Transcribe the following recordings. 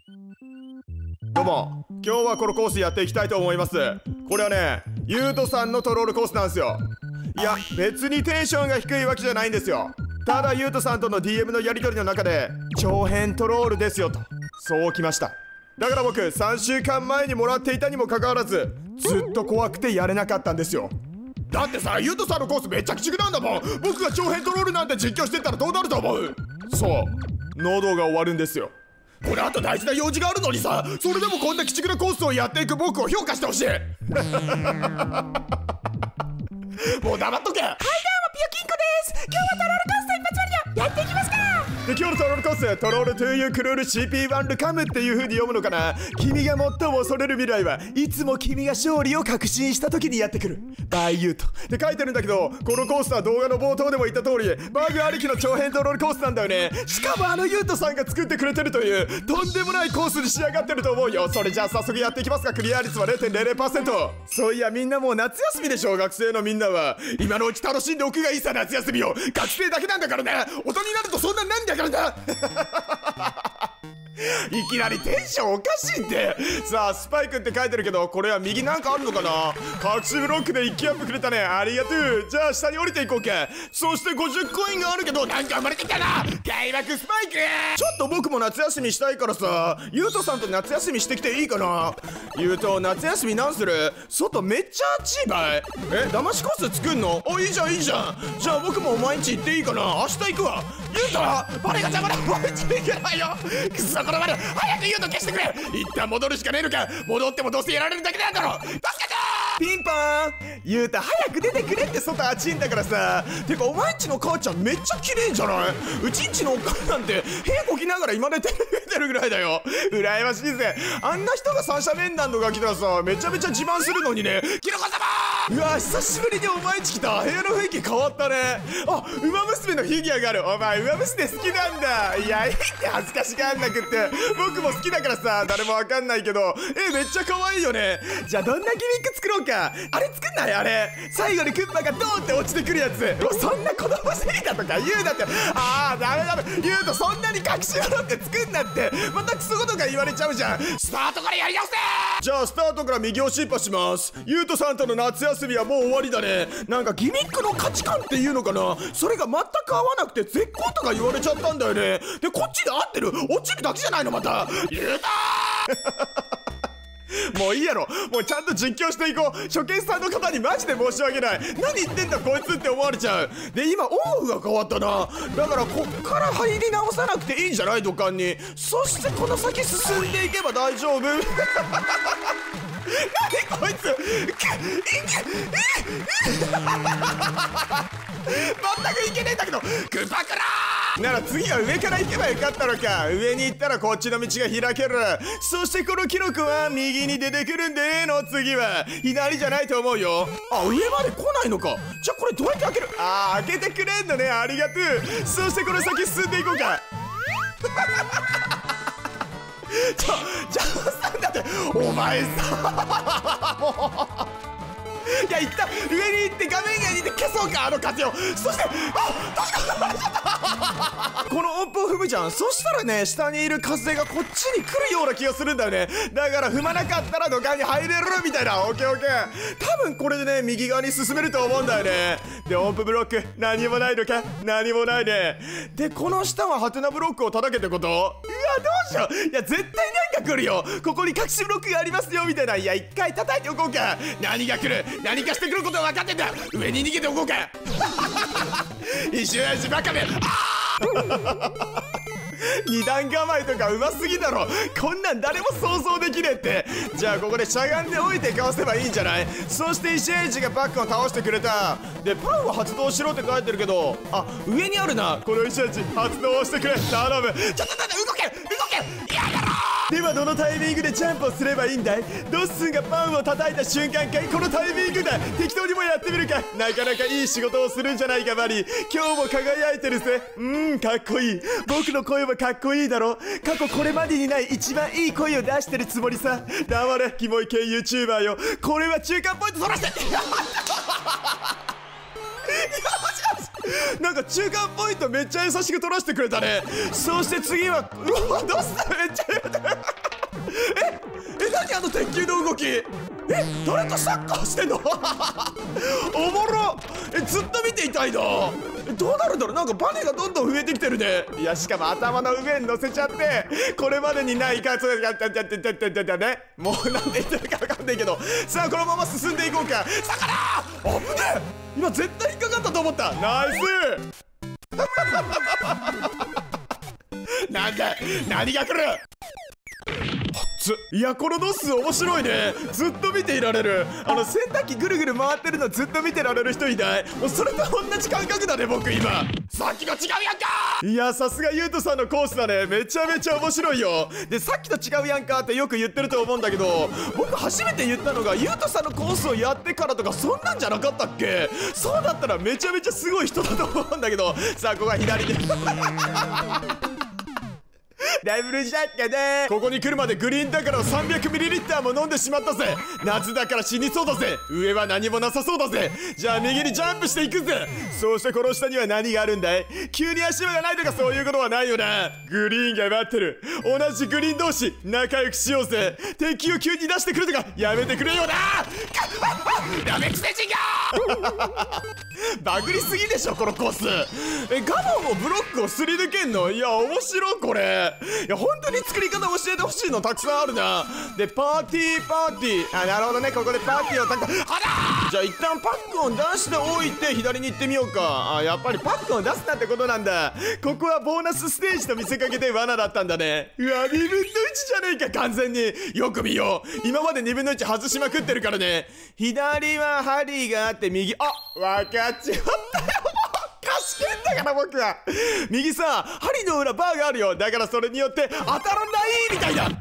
どうも、今日はこのコースやっていきたいと思います。これはね、ゆうとさんのトロールコースなんですよ。いや、別にテンションが低いわけじゃないんですよ。ただゆうとさんとの DM のやり取りの中で長編トロールですよと、そうきました。だから僕3週間前にもらっていたにもかかわらず、ずっと怖くてやれなかったんですよ。だってさ、ゆうとさんのコースめっちゃ鬼畜なんだもん。僕が長編トロールなんて実況してったらどうなると思う？そう、喉が終わるんですよ。これあと大事な用事があるのにさ、それでもこんな鬼畜なコースをやっていく僕を評価してほしい。もう黙っとけ。はい、どうもピヨキンコです。今日はトロールコース一発割りをやっていきますか。で、今日のトロールコース、トロールトゥーユークルール CP1 ルカムっていう風に読むのかな。君が最も恐れる未来はいつも君が勝利を確信した時にやってくる。バイユートって書いてるんだけど、このコースは動画の冒頭でも言った通りバグありきの長編トロールコースなんだよね。しかもユートさんが作ってくれてるというとんでもないコースに仕上がってると思うよ。それじゃあ早速やっていきますか。クリア率は 0.00%。 そういや、みんなもう夏休みでしょ。学生のみんなは今のうち楽しんでおくがいいさ。夏休みを学生だけなんだからね。大人になるとそんなんなんだからな。いきなりテンションおかしいって。さあ、スパイクって書いてるけど、これは右なんかあるのかな。隠しブロックで一気アップくれたね、ありがとう。じゃあ下に降りていこうか。そして50コインがあるけど、なんか生まれてきたな、開幕スパイク。ちょっと僕も夏休みしたいからさ、ゆうとさんと夏休みしてきていいかな。ゆうと、夏休みなんする？外めっちゃ暑いばい。騙しコース作んの？お、いいじゃんいいじゃん。じゃあ僕も毎日行っていいかな。明日行くわ。ゆうと、バレが邪魔だ。毎日行けないよ。くそ、このバレ早くゆうと消してくれ。一旦戻るしかねえのか。戻ってもどうせやられるだけなんだろ。助けてー。ピンポーン。ゆうた早く出てくれって。外暑いんだからさ。てかお前んちの母ちゃんめっちゃ綺麗じゃない？うちんちのお母さんって屁こきながら今でテレビ見てるぐらいだよ。羨ましいぜ。あんな人が三者面談とか来たらさ、めちゃめちゃ自慢するのにね。キノコ様ー。うわ、久しぶりにお前んち来た。部屋の雰囲気変わったね。あ、ウマ娘のフィギュアがある。お前ウマ娘好きなんだ。いや、いいって恥ずかしがんなくって。僕も好きだからさ、誰もわかんないけど、めっちゃ可愛いよね。じゃあどんなギミック作ろうか。あれ作んない？あれ最後にクッパがドーンって落ちてくるやつ。そんな子供すぎだとか言うなって。ああ、ダメダメ。言うとそんなに隠し物って作んなって。またクソことが言われちゃうじゃん。スタートからやり直せ。じゃあスタートから右を進歩します。ゆうとさんとの夏休みはもう終わりだね。なんかギミックの価値観っていうのかな、それが全く合わなくて絶好とか言われちゃったんだよね。で、こっちで合ってる？落ちるだけじゃないのまた。ゆうともういいやろ。もうちゃんと実況していこう。初見さんの方にマジで申し訳ない。何言ってんだこいつって思われちゃう。で、今オフが変わったな。だからこっから入り直さなくていいんじゃない？土管に。そしてこの先進んでいけば大丈夫。何こいつ。全くいけねえんだけど。クパクラーなら次は上から行けばよかったのか。上に行ったらこっちの道が開ける。そしてこのキノコは右に出てくるんでの次は左じゃないと思うよ。あ、上まで来ないのか。じゃあこれどうやって開ける？あー、開けてくれんのね。ありがとう。そしてこの先進んでいこうか。じゃあさんだってお前さもういや、一旦上に行って画面外に行って消そうか、あの風を。そして、あ、確かにこの音符を踏むじゃん。そしたらね、下にいる風がこっちに来るような気がするんだよね。だから踏まなかったら土管に入れるみたいな。オッケーオッケー。多分これでね、右側に進めると思うんだよね。で、音符ブロック何もないのか。何もないね。で、この下はハテナブロックを叩けってこと？うわ、どうしよう。いや、絶対何か来るよ。ここに隠しブロックがありますよみたいな。いや、一回叩いておこうか。何が来る？何かしてくることは分かってんだ。上に逃げておこうか。石親父バカめ。二段構えとかうますぎだろ。こんなん誰も想像できねえって。じゃあここでしゃがんでおいてかわせばいいんじゃない？そして石親父がバックを倒してくれた。で、パンを発動しろって書いてるけど、あ、上にあるな。この石親父発動してくれ。頼む。ちょっと動け動け。やめろ。ではどのタイミングでジャンプをすればいいんだい？ドッスンがパンを叩いた瞬間かい？このタイミングだ。適当にもやってみるか。なかなかいい仕事をするんじゃないかバリー。今日も輝いてるぜ。かっこいい。僕の声はかっこいいだろ。過去これまでにない一番いい声を出してるつもりさ。黙れキモい系 YouTuber よ。これは中間ポイント取らせて。なんか中間ポイントめっちゃ優しく取らせてくれたね。そして次は、うわ、どうした？めっちゃ球の動き。誰とサッカーしてんのおもろ。ずっと見ていたいな。どうなるんだろう。なんかバネがどんどん増えてきてるね。いやしかも頭の上に乗せちゃって、これまでにないかつやってね。もうなんで言ってるか分かんないけど、さあこのまま進んでいこうか。魚危ねえ。今絶対引っかかったと思った。ナイスなんだ何が来る。いやこのドッス面白いね。ずっと見ていられる。洗濯機ぐるぐる回ってるのずっと見てられる人いない？もうそれと同じ感覚だね僕今。さっきと違うやんか。いやさすがゆうとさんのコースだね。めちゃめちゃ面白いよ。でさっきと違うやんかってよく言ってると思うんだけど、僕初めて言ったのがゆうとさんのコースをやってからとかそんなんじゃなかったっけ。そうだったらめちゃめちゃすごい人だと思うんだけど、さあここは左でダブルジャッカだ。ここに来るまでグリーンだから 300ml も飲んでしまったぜ。夏だから死にそうだぜ。上は何もなさそうだぜ。じゃあ右にジャンプしていくぜ。そしてこの下には何があるんだい。急に足場がないとかそういうことはないよな。グリーンが待ってる。同じグリーン同士仲良くしようぜ。敵を急に出してくるとかやめてくれよな。ダメくせちがバグりすぎでしょこのコース。ガモンもブロックをすり抜けんの。いや面白いこれ。いや本当に作り方教えてほしいのたくさんあるな。でパーティーなるほどね。ここでパーティーをじゃあ一旦パックを出しておいて左に行ってみようか。やっぱりパックを出すなってことなんだ。ここはボーナスステージと見せかけて罠だったんだね。うわ2分の1じゃねえか完全に。よく見よう。今まで2分の1外しまくってるからね。左は針があって右わかっちまったよ賢いんだから僕は。右さ針の裏バーがあるよ。だからそれによって当たらないみたいだ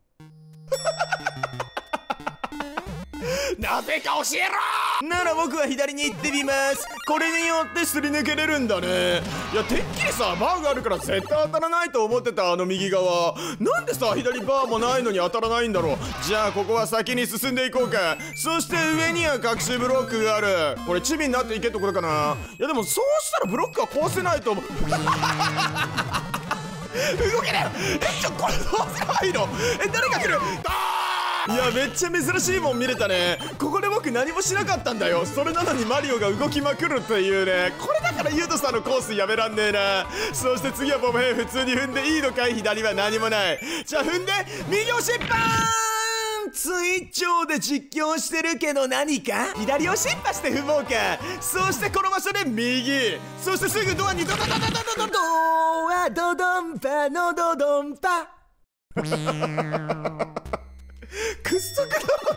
なぜか教えろ。なら僕は左に行ってみます。これによってすり抜けれるんだね。いやてっきりさバーがあるから絶対当たらないと思ってた。右側なんでさ左バーもないのに当たらないんだろう。じゃあここは先に進んでいこうか。そして上には隠しブロックがある。これチビになっていけってことかな。いやでもそうしたらブロックは壊せないと思う動けねえ。これどうすればいいの。誰が来る。いやめっちゃ珍しいもん見れたね。ここで僕何もしなかったんだよ。それなのにマリオが動きまくるっていうね。これだからユウトさんのコースやめらんねえな。そして次はボムヘイ普通に踏んでいいのかい。左は何もない。じゃあ踏んで右押しバーン。ツイッチョで実況してるけど何か左をシンパして踏もうか。そしてこの場所で右。そしてすぐドアにドドドドドドドドアドドンパのドドンパくっそくだ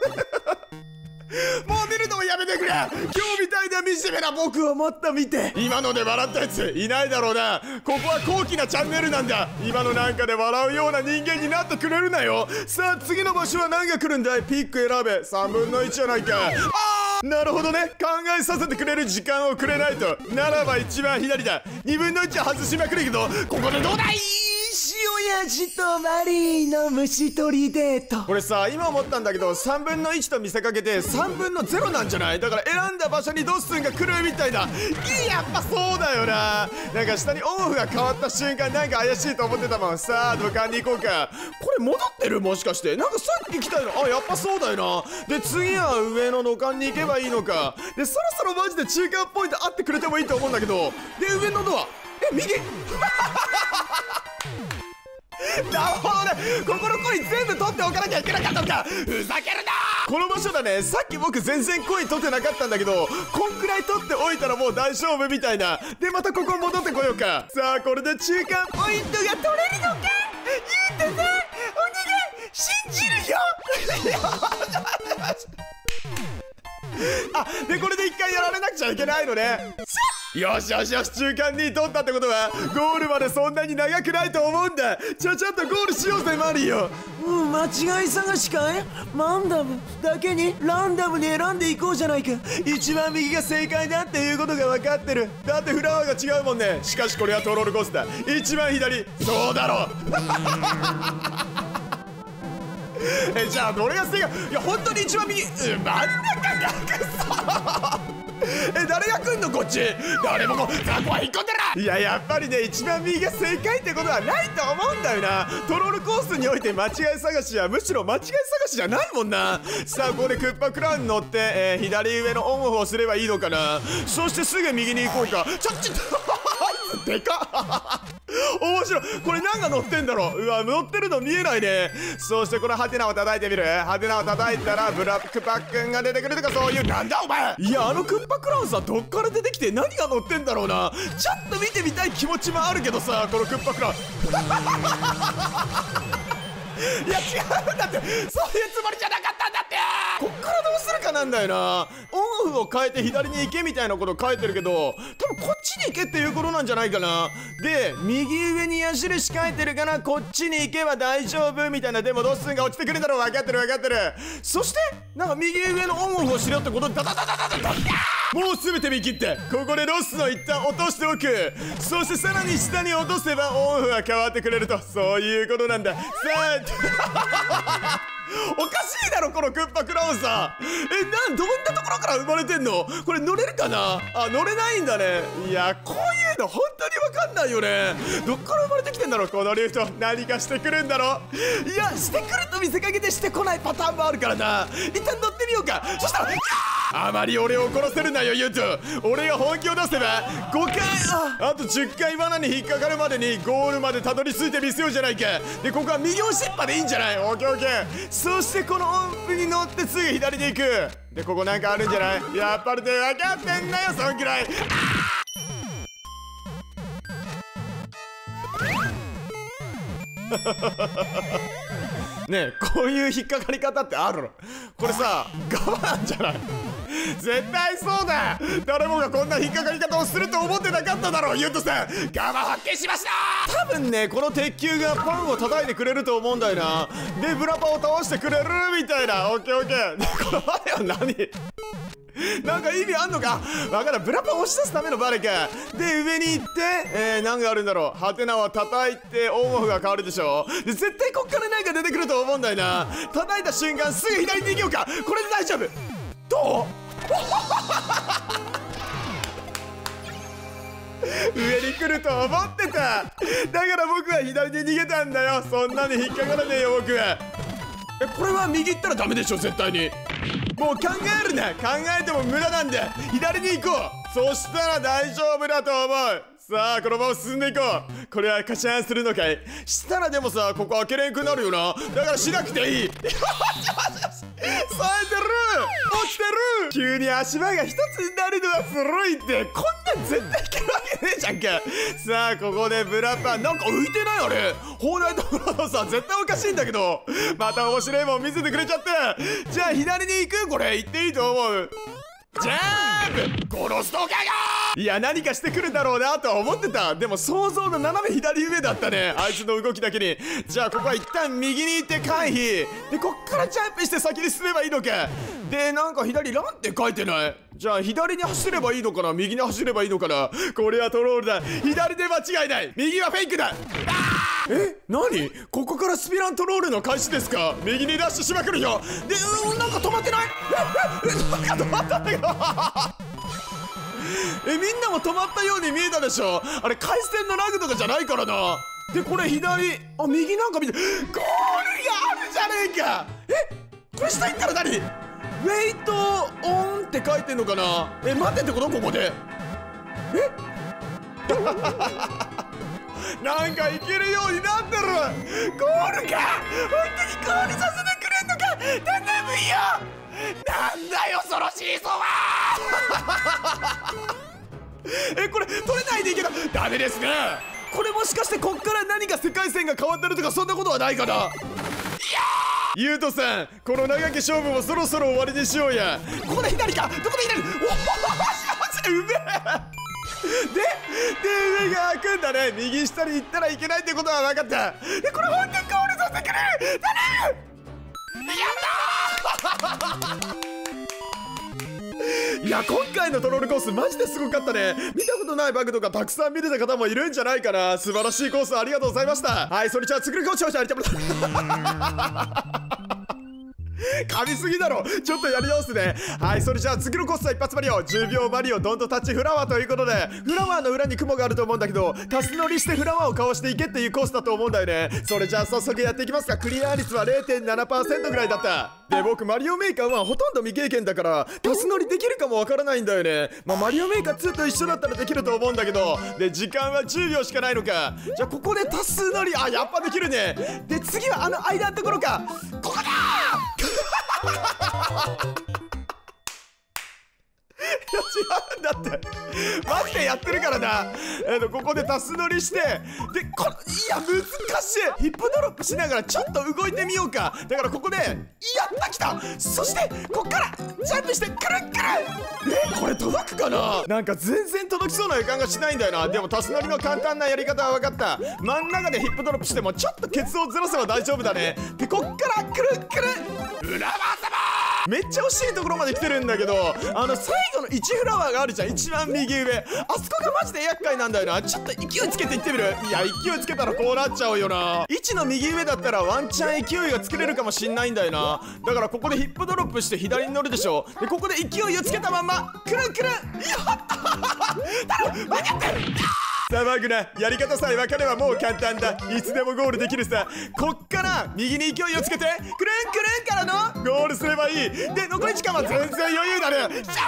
もう見るのもやめてくれ。今日みたいな惨めな僕をもっと見て。今ので笑ったやついないだろうな。ここは高貴なチャンネルなんだ。今のなんかで笑うような人間になってくれるなよ。さあ次の場所は何が来るんだい。ピック選べ。3分の1じゃないか。なるほどね。考えさせてくれる時間をくれないと。ならば一番左だ。2分の1は外しまくるけどここでどうだい。塩味とマリーの虫取りデート。これさ今思ったんだけど3分の1と見せかけて3分の0なんじゃない。だから選んだ場所にドッスンが来るみたいだ。やっぱそうだよな。なんか下にオンオフが変わった瞬間なんか怪しいと思ってたもん。さあ土管に行こうか。これ戻ってるもしかして。なんかさっき来たよな。やっぱそうだよな。で次は上の土管に行けばいいのか。でそろそろマジで中間ポイントあってくれてもいいと思うんだけど。で上のドア右なるほどね。ここのコイン全部取っておかなきゃいけなかったのか。ふざけるな。この場所だね。さっき僕全然コイン取ってなかったんだけどこんくらい取っておいたらもう大丈夫みたいな。でまたここ戻ってこようか。さあこれで中間ポイントが取れるのか。ゆうとさんお願い信じるよでこれで一回やられなくちゃいけないのね。よしよしよし。中間に取ったってことはゴールまでそんなに長くないと思うんだ。ちゃちゃっとゴールしようぜマリオ。間違い探しかい。ランダムだけにランダムに選んでいこうじゃないか。一番右が正解だっていうことが分かってる。だってフラワーが違うもんね。しかしこれはトロールコースだ。一番左そうだろじゃあどれが正解。いや本当に一番右真ん中がくそ誰が来んのこっち。誰もザコは引っ込んでる。いや、やっぱりね、一番右が正解ってことはないと思うんだよな。トロールコースにおいて間違い探しはむしろ間違い探しじゃないもんな。さあ、ここでクッパクラウンに乗って、左上のオンオフをすればいいのかな。そしてすぐ右に行こうか。ちょっでかっ面白い。これなんか乗ってんだろう。うわ、乗ってるの見えないね。そしてこのハテナを叩いてみる。ハテナを叩いたらブラックパックンが出てくるとか、そういう。なんだお前。いや、クッパクラウンさ、どっから出てきて何が乗ってんだろうな。ちょっと見てみたい気持ちもあるけどさ、このクッパクラウンいや、違うんだって。そういうつもりじゃなかったんだって。こっからどうするかなんだよな。オンオフを変えて左に行けみたいなこと書いてるけど、多分こっちに行けっていうことなんじゃないかな。で、右上に矢印書いてるからこっちに行けば大丈夫みたいな。でもロッスンが落ちてくるだろう。分かってる分かってる。そしてなんか右上のオンオフをしろってこと。ダダダダダダダ。もう全て見切って、ここでロスを一旦落としておく。そしてさらに下に落とせばオンオフが変わってくれると、そういうことなんだ。さあおかしいだろこのクッパクラウンさん。どんなところから生まれてんの。これ乗れるかな。あ、乗れないんだね。いや、こういうの本当に分かんないよね。どっから生まれてきてんだろうこのリフト。何かしてくるんだろう。いや、してくると見せかけてしてこないパターンもあるからな。一旦乗ってみようか。そしたらあまり俺を殺せるなよユウト。俺が本気を出せば5回あと10回罠に引っかかるまでにゴールまでたどり着いてみせようじゃないか。で、ここは右押しっぱでいいんじゃない。オッケーオッケー。そしてこの音符に乗ってすぐ左で行く。で、ここなんかあるんじゃない。やっぱりで分かってんだよそんくらい。ねえ、こういう引っかかり方ってあるの。これさ、我慢じゃない。絶対そうだ。誰もがこんな引っかかり方をすると思ってなかっただろう。ユウトさん、我慢発見しました。多分ね、この鉄球がパンを叩いてくれると思うんだよな。で、ブラパを倒してくれるみたいな。オッケーオッケー。で、このバレは何なんか意味あんのかわからん。ブラパを押し出すためのバレか。で、上に行って、何があるんだろう。ハテナを叩いてオンオフが変わるでしょ。で、絶対こっからなんか出てくると思うんだよな。叩いた瞬間すぐ左に行けようか。これで大丈夫。どう上に来ると思ってた。だから僕は左に逃げたんだよ。そんなに引っかからねえよ僕は。これは右行ったらダメでしょ絶対に。もう考えるな。考えても無駄なんだ。左に行こう。そしたら大丈夫だと思う。さあ、このまま進んでいこう。これはカシャンするのかい。したらでもさ、ここ開けれんくなるよな。だからしなくていい。冴えてる。落ちてる。急に足場が一つになるのはずるいって。こんなん絶対いけるわけねえじゃんか。さあ、ここでブラパンなんか浮いてないあれ。砲台とブラパンさ、絶対おかしいんだけど。また面白いもん見せてくれちゃって。じゃあ左に行く。これ行っていいと思う。ジャンプ。殺すとかが。いや、何かしてくるだろうなとは思ってた。でも想像の斜め左上だったね、あいつの動きだけに。じゃあここは一旦右に行って回避で、こっからジャンプして先に進めばいいのか。で、なんか左ランって書いてない。じゃあ左に走ればいいのかな、右に走ればいいのかな。これはトロールだ。左で間違いない。右はフェイクだ。何ここからスピラントロールの開始ですか。右にダッシュしまくるよ。で、なんか止まってない。なんか止まったんだけどみんなも止まったように見えたでしょ。あれ回線のラグとかじゃないからな。で、これ左、右なんか見て、ゴールがあるじゃねえか。これ下行ったら何、ウェイトオンって書いてんのかな。待ってってことここで。なんか行けるようになってる。ゴールか。本当にゴールさせてくれんのか。頼むよ。なんだよそのシーソーはこれ取れないでいいけどダメですね。これもしかしてこっから何か世界線が変わってるとかそんなことはないかな。いやユウトさん、この長き勝負もそろそろ終わりにしようや。ここで左か。どこで左。うめえで、上が開くんだね。右下に行ったらいけないってことは分かった。これ本当にゴールさせてくれる。頼む。やったーいや、今回のトロールコースマジですごかったね。見たことないバグとかたくさん見れた方もいるんじゃないかな。素晴らしいコースありがとうございました。はい、それじゃあ次のコーチをしてありがとうございます。 噛みすぎだろ。ちょっとやり直すね。はい、それじゃあ次のコストは一発マリオ。10秒マリオドントタッチフラワーということで、フラワーの裏に雲があると思うんだけど、タス乗りしてフラワーをかわしていけっていうコースだと思うんだよね。それじゃあ早速やっていきますか。クリア率は 0.7% ぐらいだった。で、僕マリオメーカーはほとんど未経験だからタス乗りできるかもわからないんだよね。マリオメーカー2と一緒だったらできると思うんだけど、で時間は10秒しかないのか。じゃあここでタス乗り、あ、やっぱできるね。で次はあの間のところか。ここだいや違うんだって。マジでやってるからな。ここでタス乗りして、でいや難しい。ヒップドロップしながらちょっと動いてみようか。だからここでやったきた。そしてこっからジャンプしてくるくる。これ届くかな。なんか全然届きそうな予感がしないんだよな。でもタス乗りの簡単なやり方は分かった。真ん中でヒップドロップしてもちょっとケツをずらせば大丈夫だね。でこっからくるくる裏技めっちゃ惜しいところまで来てるんだけど、最後の1フラワーがあるじゃん、一番右上。あそこがマジで厄介なんだよな。ちょっと勢いつけていってみる。いや勢いつけたらこうなっちゃうよな。1の右上だったらワンチャン勢いがつけれるかもしんないんだよな。だからここでヒップドロップして左に乗るでしょ。でここで勢いをつけたまんまくるくる。やった頼む、分かってる。さあマグナ、やり方さえ分かればもう簡単だ。いつでもゴールできるさ。こっから右に勢いをつけてくるんくるんからのゴールすればいい。で残り時間は全然余裕だね。シャ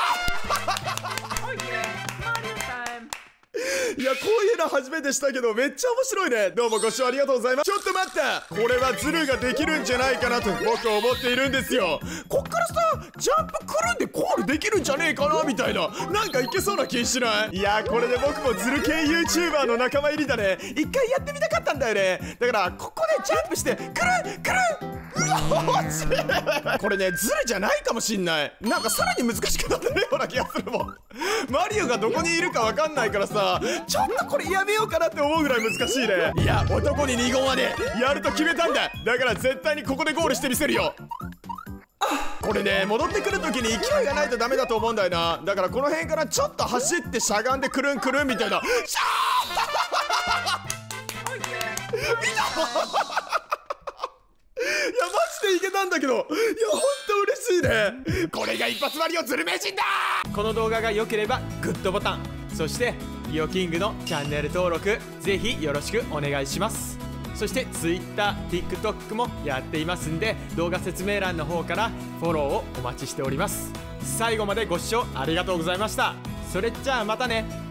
ーいやこういうの初めてしたけどめっちゃ面白いね。どうもご視聴ありがとうございます。ちょっと待った、これはズルができるんじゃないかなと僕は思っているんですよ。こっからさジャンプくるんでゴールできるんじゃねえかなみたいな、なんかいけそうな気しない？いやこれで僕もズル系 YouTuber の仲間入りだね。一回やってみたかったんだよね。だからここでジャンプしてくるくる。これねズルじゃないかもしんない。なんかさらに難しくなってるような気がするもん。マリオがどこにいるかわかんないからさ、ちょっとこれやめようかなって思うぐらい難しいね。いや男に2言はねやると決めたんだ。だから絶対にここでゴールしてみせるよ。これね戻ってくるときに勢いがないとダメだと思うんだよな。だからこの辺からちょっと走ってしゃがんでくるんくるんみたいな。シャー見たいやマジでいけたんだけど、いやほんと嬉しいね。これが一発マリオズル名人だ。この動画が良ければグッドボタン、そしてリオキングのチャンネル登録ぜひよろしくお願いします。そして Twitter、TikTok もやっていますんで、動画説明欄の方からフォローをお待ちしております。最後までご視聴ありがとうございました。それじゃあまたね。